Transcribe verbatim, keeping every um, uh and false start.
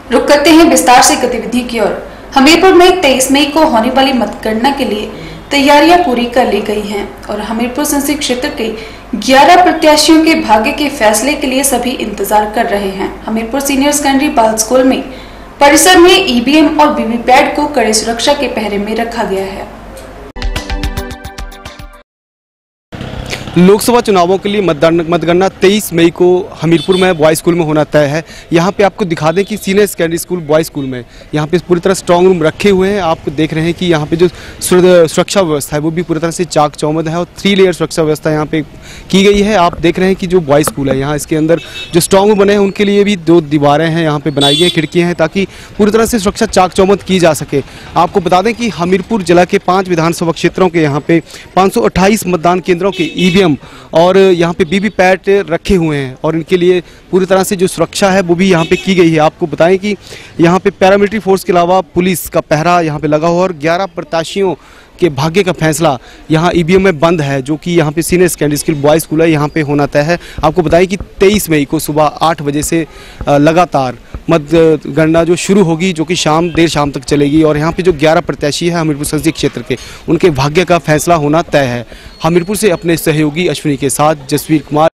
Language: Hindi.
रुक करते हैं विस्तार से गतिविधि की ओर। हमीरपुर में तेईस मई को होने वाली मतगणना के लिए तैयारियां पूरी कर ली गई हैं और हमीरपुर संसदीय क्षेत्र के ग्यारह प्रत्याशियों के भाग्य के फैसले के लिए सभी इंतजार कर रहे हैं। हमीरपुर सीनियर सेकेंडरी बाल स्कूल में परिसर में ईवीएम और वीवीपैट को कड़े सुरक्षा के पहरे में रखा गया है। लोकसभा चुनावों के लिए मतदान मतगणना तेईस मई को हमीरपुर में बॉयज़ स्कूल में होना तय है। यहाँ पे आपको दिखा दें कि senior secondary school boys school में यहाँ पे पूरी तरह स्ट्रांग रूम रखे हुए हैं। आप देख रहे हैं कि यहाँ पे जो सुरक्षा व्यवस्था है वो भी पूरी तरह से चाक चौबंद है और थ्री लेयर सुरक्षा व्यवस्था यहाँ पे की गई है। आप देख रहे हैं कि जो बॉयज़ स्कूल है यहाँ इसके अंदर जो स्ट्रांग रूम बने हैं उनके लिए भी दो दीवारें हैं यहाँ पे बनाई गई, खिड़कियाँ हैं ताकि पूरी तरह से सुरक्षा चाक चौबंद की जा सके। आपको बता दें कि हमीरपुर जिला के पाँच विधानसभा क्षेत्रों के यहाँ पे पाँच सौ अट्ठाईस मतदान केंद्रों के ईवीएम और यहाँ पे वीवीपैट रखे हुए हैं और इनके लिए पूरी तरह से जो सुरक्षा है वो भी यहाँ पे की गई है। आपको बताएं कि यहाँ पे पैरामिलिट्री फोर्स के अलावा पुलिस का पहरा यहाँ पे लगा हुआ और ग्यारह प्रत्याशियों के भाग्य का फैसला यहाँ ईवीएम में बंद है, जो कि यहाँ पे senior secondary school boys school है यहाँ पे होना तय है। आपको बताएं कि तेईस मई को सुबह आठ बजे से लगातार मतगणना जो शुरू होगी, जो कि शाम देर शाम तक चलेगी और यहाँ पे जो ग्यारह प्रत्याशी है हमीरपुर संसदीय क्षेत्र के उनके भाग्य का फैसला होना तय है। हमीरपुर से अपने सहयोगी अश्विनी के साथ जसवीर कुमार।